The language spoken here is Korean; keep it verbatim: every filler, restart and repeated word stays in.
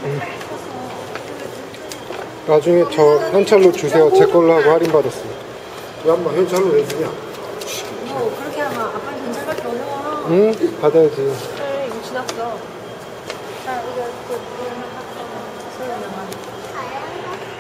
응. 나중에 저 현찰로 주세요. 제 걸로 하고 할인 받았어요. 왜 한번 현찰로 왜 주냐? 뭐 그렇게 하면 아빠는 현찰밖에 어려워. 응? 받아야지. 그래 이거 지났어. 자 이거 그 이거는 학교 서른 명만.